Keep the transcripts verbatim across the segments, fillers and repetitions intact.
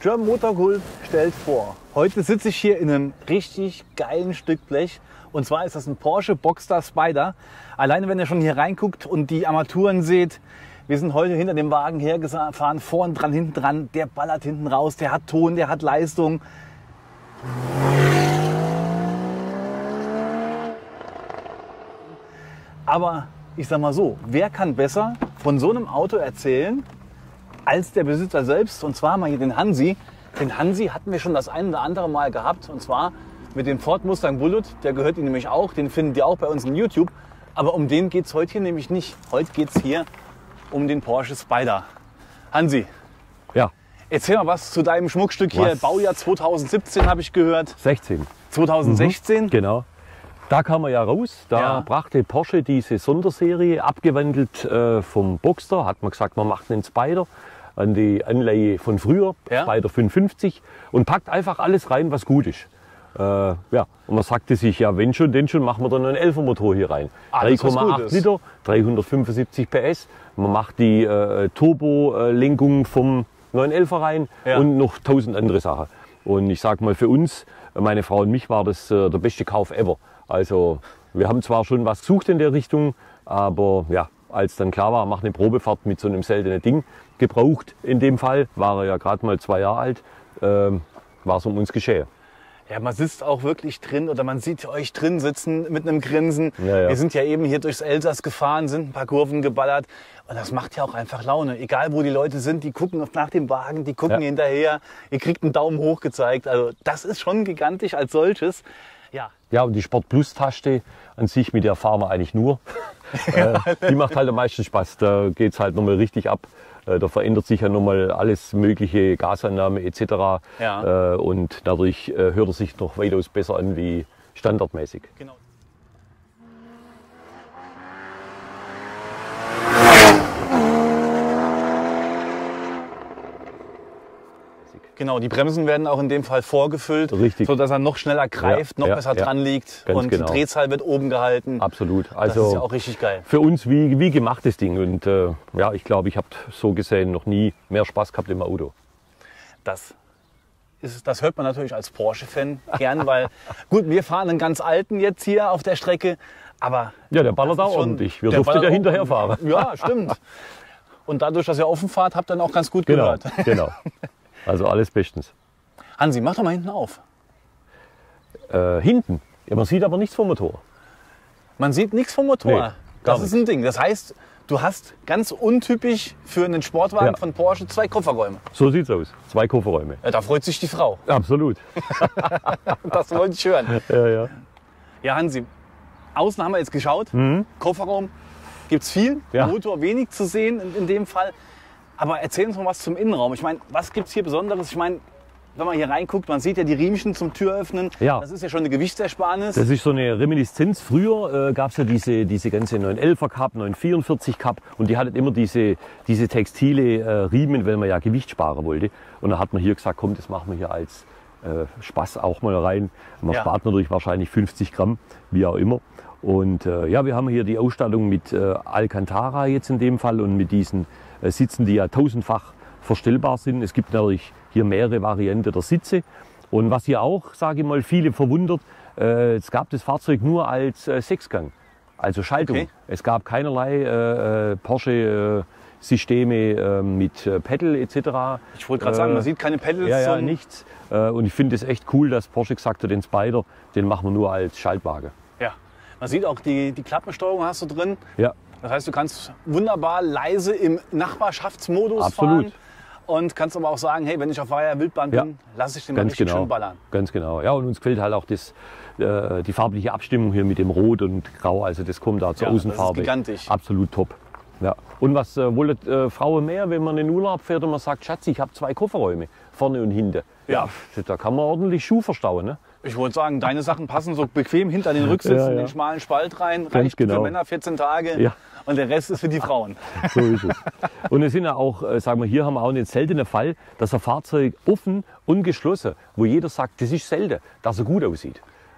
German Motor Gulp stellt vor. Heute sitze ich hier in einem richtig geilen Stück Blech. Und zwar ist das ein Porsche Boxster Spyder. Alleine wenn ihr schon hier reinguckt und die Armaturen seht, wir sind heute hinter dem Wagen hergefahren, vorn dran, hinten dran. Der ballert hinten raus, der hat Ton, der hat Leistung. Aber ich sag mal so, wer kann besser von so einem Auto erzählen als der Besitzer selbst? Und zwar mal hier den Hansi. Den Hansi hatten wir schon das ein oder andere Mal gehabt. Und zwar mit dem Ford Mustang Bullitt. Der gehört Ihnen nämlich auch. Den findet ihr auch bei uns in YouTube. Aber um den geht es heute hier nämlich nicht. Heute geht es hier um den Porsche Spyder. Hansi, ja. Erzähl mal was zu deinem Schmuckstück hier. Was? Baujahr zweitausendsiebzehn habe ich gehört. sechzehn. zweitausendsechzehn. Mhm, genau. Da kam er ja raus. Da Ja. brachte Porsche diese Sonderserie, abgewandelt äh, vom Boxster. Hat man gesagt, man macht einen Spyder an die Anleihe von früher, Ja. Spyder fünfhundertfünfzig, und packt einfach alles rein, was gut ist. Äh, ja. Und man sagte sich, ja, wenn schon, denn schon, machen wir dann einen elfer Motor hier rein. Alles, was drei Komma acht gut ist. Liter, dreihundertfünfundsiebzig P S. Man macht die äh, Turbo-Lenkung vom neun elfer rein Ja. und noch tausend andere Sachen. Und ich sag mal, für uns, meine Frau und mich, war das äh, der beste Kauf ever. Also wir haben zwar schon was gesucht in der Richtung, aber ja, als dann klar war, mach eine Probefahrt mit so einem seltenen Ding, gebraucht in dem Fall, war er ja gerade mal zwei Jahre alt, ähm, war es um uns geschehen. Ja, man sitzt auch wirklich drin oder man sieht euch drin sitzen mit einem Grinsen. Ja, ja. Wir sind ja eben hier durchs Elsass gefahren, sind ein paar Kurven geballert. Und das macht ja auch einfach Laune. Egal wo die Leute sind, die gucken nach dem Wagen, die gucken Ja. hinterher. Ihr kriegt einen Daumen hoch gezeigt. Also das ist schon gigantisch als solches. Ja, Ja, und die Sport Plus Taste an sich, mit der fahren wir eigentlich nur. äh, die macht halt am meisten Spaß. Da geht es halt nochmal richtig ab. Äh, da verändert sich ja nochmal alles mögliche, Gasannahme et cetera. Ja. Äh, und dadurch äh, hört er sich noch weitaus besser an wie standardmäßig. genau. Genau, die Bremsen werden auch in dem Fall vorgefüllt, Richtig. sodass er noch schneller greift, Ja, noch ja, besser ja. dran liegt Ganz und genau. die Drehzahl wird oben gehalten. Absolut. Das Also ist ja auch richtig geil. für uns wie, wie gemachtes Ding. Und äh, ja, ich glaube, ich habe so gesehen noch nie mehr Spaß gehabt im Auto. Das, ist, das hört man natürlich als Porsche-Fan gern, weil gut, wir fahren einen ganz alten jetzt hier auf der Strecke, aber Ja, der ballert das auch ist schon- ordentlich. Wir der durften ballert ja auch hinterher ordentlich. fahren. Ja, stimmt. Und dadurch, dass ihr offen fahrt, habt ihr dann auch ganz gut Genau, gehört. genau. Also alles bestens. Hansi, mach doch mal hinten auf. Äh, hinten. Ja, man sieht aber nichts vom Motor. Man sieht nichts vom Motor. Nee, gar das ist ein Ding. Das heißt, du hast ganz untypisch für einen Sportwagen Ja. von Porsche zwei Kofferräume. So sieht's aus. Zwei Kofferräume. Ja, da freut sich die Frau. Absolut. Das wollte ich hören. Ja, ja. Ja, Hansi, außen haben wir jetzt geschaut. Kofferraum gibt es viel, Mhm. Ja. Motor wenig zu sehen in, in dem Fall. Aber erzähl uns mal was zum Innenraum. Ich meine, was gibt es hier Besonderes? Ich meine, wenn man hier reinguckt, man sieht ja die Riemchen zum Türöffnen. Ja. Das ist ja schon eine Gewichtsersparnis. Das ist so eine Reminiszenz. Früher äh, gab es ja diese, diese ganze neun elfer Cup, neun vierundvierzig Cup, und die hatten immer diese, diese textile äh, Riemen, weil man ja Gewicht sparen wollte. Und da hat man hier gesagt, komm, das machen wir hier als äh, Spaß auch mal rein. Man Ja. spart natürlich wahrscheinlich fünfzig Gramm, wie auch immer. Und äh, ja, wir haben hier die Ausstattung mit äh, Alcantara jetzt in dem Fall und mit diesen äh, Sitzen, die ja tausendfach verstellbar sind. Es gibt natürlich hier mehrere Varianten der Sitze. Und was hier auch, sage ich mal, viele verwundert, äh, es gab das Fahrzeug nur als äh, Sechsgang, also Schaltung. Okay. Es gab keinerlei äh, äh, Porsche-Systeme äh, mit äh, Pedal et cetera. Ich wollte gerade sagen, man sieht keine Pedals. Ja, ja, und- nichts. Äh, und ich finde es echt cool, dass Porsche gesagt hat, den Spyder, den machen wir nur als Schaltwagen. Ja. Man sieht auch, die, die Klappensteuerung hast du drin. Ja, Das heißt, du kannst wunderbar leise im Nachbarschaftsmodus Absolut. fahren. Und kannst aber auch sagen, hey, wenn ich auf freier Wildbahn Ja. bin, lasse ich den mal ganz richtig genau. schön ballern. Ganz genau. Ja, und uns gefällt halt auch das, äh, die farbliche Abstimmung hier mit dem Rot und Grau. Also das kommt da zur Ja, das ist Außenfarbe. gigantisch. Absolut top. Ja. Und was äh, wollen äh, Frauen mehr, wenn man in den Urlaub fährt und man sagt, Schatz, ich habe zwei Kofferräume, vorne und hinten. Ja. Da kann man ordentlich Schuh verstauen. Ne? Ich wollte sagen, deine Sachen passen so bequem hinter den Rücksitz Ja, in ja. den schmalen Spalt rein. Ganz Reicht für genau. Männer vierzehn Tage Ja. und der Rest ist für die Frauen. So ist es. Und es sind ja auch, äh, sagen wir, hier haben wir auch einen seltenen Fall, dass ein Fahrzeug offen und geschlossen, wo jeder sagt, das ist selten, dass er gut aussieht.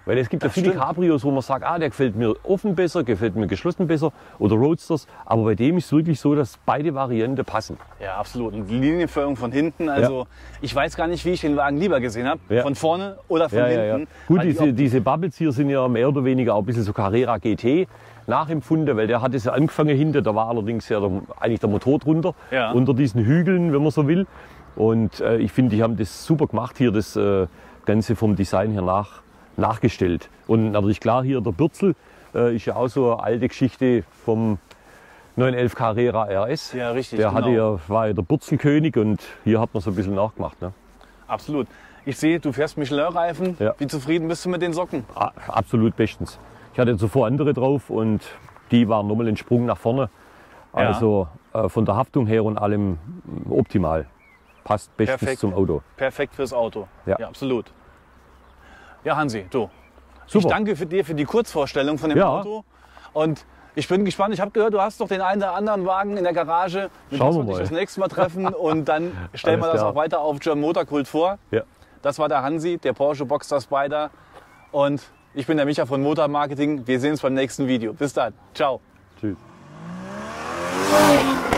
Weil es gibt ja Das viele stimmt. Cabrios, wo man sagt, ah, der gefällt mir offen besser, gefällt mir geschlossen besser oder Roadsters. Aber bei dem ist es wirklich so, dass beide Varianten passen. Ja, absolut. Und die Linienführung von hinten, also ich weiß gar nicht, wie ich den Wagen lieber gesehen habe. Ja. Von vorne oder von Ja, ja, ja. hinten. Gut, Weil die diese, Optik- diese Bubbles hier sind ja mehr oder weniger auch ein bisschen so Carrera G T nachempfunden, weil der hat es ja angefangen hinten, da war allerdings ja der, eigentlich der Motor drunter, Ja. unter diesen Hügeln, wenn man so will. Und äh, ich finde, die haben das super gemacht hier, das äh, Ganze vom Design her nach, nachgestellt. Und natürlich klar, hier der Bürzel äh, ist ja auch so eine alte Geschichte vom neun elf Carrera R S. Ja, richtig, Der hatte genau. ja, war ja der Bürzelkönig und hier hat man so ein bisschen nachgemacht. Ne? Absolut. Ich sehe, du fährst Michelin-Reifen. Ja. Wie zufrieden bist du mit den Socken? A- Absolut bestens. Ich hatte zuvor andere drauf und die waren nochmal einen Sprung nach vorne. Ja. Also äh, von der Haftung her und allem mm, optimal. Passt bestens Perfekt. zum Auto. Perfekt fürs Auto. Ja. absolut. Ja, Hansi, du. Super. Ich danke für dir für die Kurzvorstellung von dem Ja. Auto. Und ich bin gespannt. Ich habe gehört, du hast doch den einen oder anderen Wagen in der Garage. Mit Schauen dem wir dich mal. das nächste Mal treffen. Und dann stellen wir Alles das klar. auch weiter auf German Motor Kult vor. Ja. Das war der Hansi, der Porsche Boxster Spider. Und ich bin der Micha von Motor Marketing. Wir sehen uns beim nächsten Video. Bis dann. Ciao. Tschüss.